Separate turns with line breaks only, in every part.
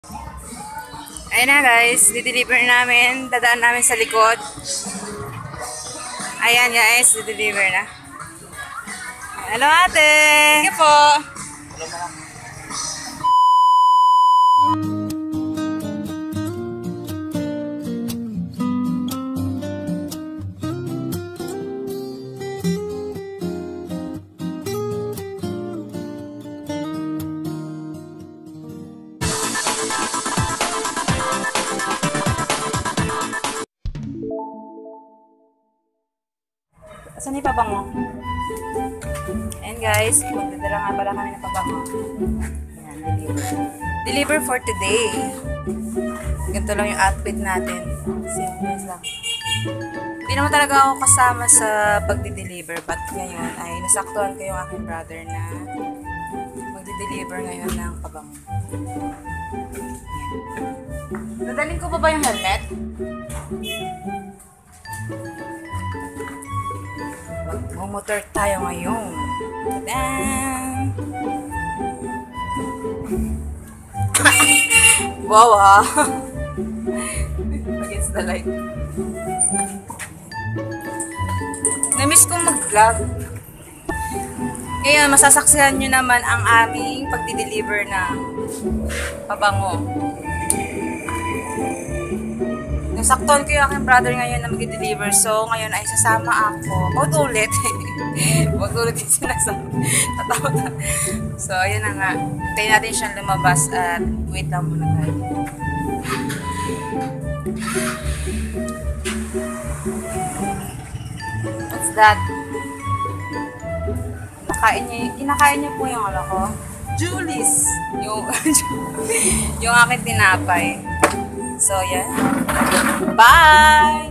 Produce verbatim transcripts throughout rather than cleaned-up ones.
Ayun na guys, dideliver namin. Dadaan namin sa likod. Ayan guys, dideliver na. Hello ate! Sige po! Saan yung pabango? And guys, magdadala nga pala kami ng pabango. Ayan, deliver. Deliver for today. Ganito lang yung outfit natin. Simple lang. Hindi naman talaga ako kasama sa pagdi-deliver, but ngayon ay nasaktuhan ko yung aking brother na magdi-deliver ngayon ng pabango. Ayan. Dadalhin ko pa ba yung helmet? Magmotor tayo ngayon. Tadaan! Wow ah! Against the light. Namiss kong mag-vlog. Ngayon, masasaksihan nyo naman ang aming pagdi-deliver ng pabango. Nasaktuhan ko yung aking brother ngayon na mag-deliver. So, ngayon ay sasama ako. Huwag ulit. Huwag ulit yung sinasabi. Tatakot na. So, ayun na nga. Hintayin natin siyang lumabas at wait lang muna tayo. What's that? Kinakain niya, kinakain niya po yung ano ko. Julie's. Yung, yung aking tinapay. So, yeah. Bye!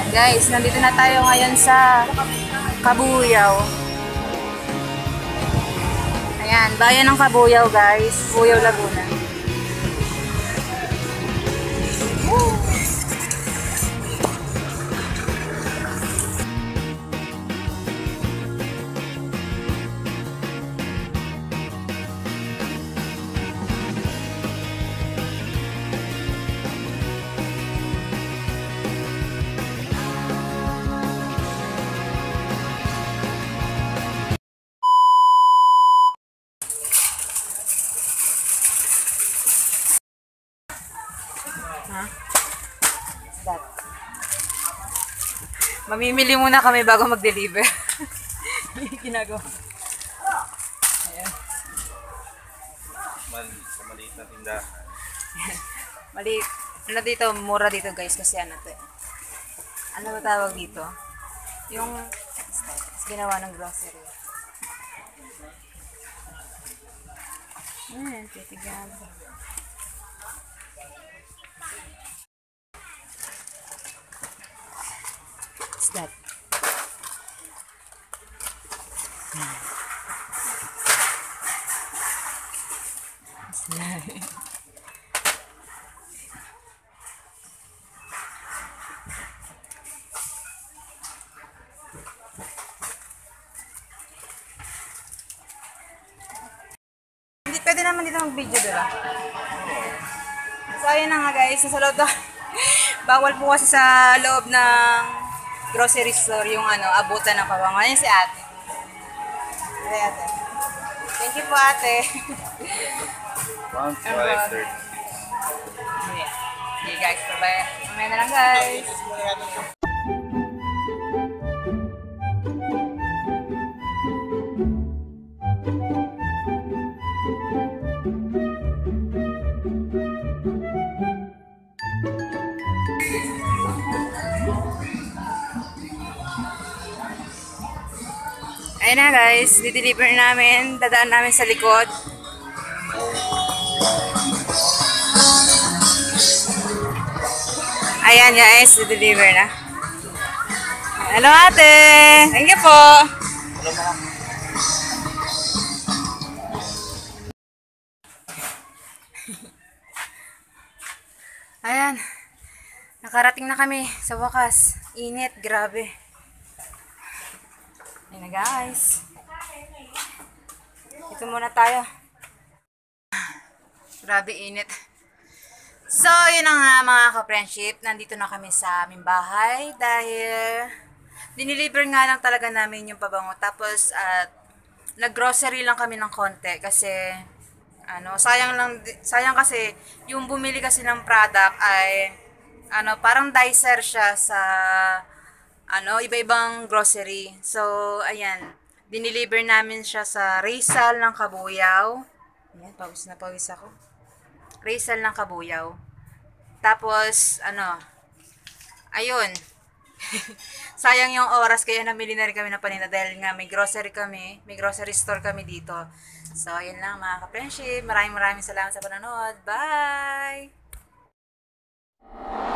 Guys, nandito na tayo ngayon sa Kabuyaw. Ayan, bayan ng Kabuyaw guys. Kabuyaw, Laguna. Woo! Ha? That. Mamimili muna kami bago mag-deliver. Ginagawa. Ayan.
Mal, sa maliit na tindahan.
Mali, ano dito, mura dito guys kasi ano to. Ano ba tawag dito? Yung ginawa ng grocery. Ayan, titigan. What's that? Hmm. What's that? Hindi, pwede naman dito mag-video, diba? So, ayun na nga guys. Nasa loob na. Bawal po kasi sa loob ng grocery store yung ano, abutan ng kawangan. Ayun si ate. Si ate. Thank you po ate.
one, five, thirty.
Yeah. Okay guys, bye-bye. Mamaya na lang guys. Ayun na guys, di-deliver namin, dadaan namin sa likod. Ayan guys, di-deliver na. Hello ate! Thank you po! Ayan, nakarating na kami sa wakas. Init, grabe. Ayan na guys. Ito muna tayo. Grabe init. So, yun na nga mga ka-friendship. Nandito na kami sa aming bahay dahil diniliver nga lang talaga namin yung pabango. Tapos, at nag-grocery lang kami ng konti kasi ano, sayang lang, sayang kasi yung bumili kasi ng product ay ano, parang dicer siya sa ano, iba-ibang grocery. So, ayan, diniliver namin siya sa Rizal ng Kabuyaw. Ayan, pawis na pawis ako. Rizal ng Kabuyaw. Tapos, ano, ayun, sayang yung oras kaya namili na rin kami ng paninda dahil nga may grocery kami, may grocery store kami dito. So, ayun lang mga ka-friendship. Maraming maraming salamat sa panonood. Bye!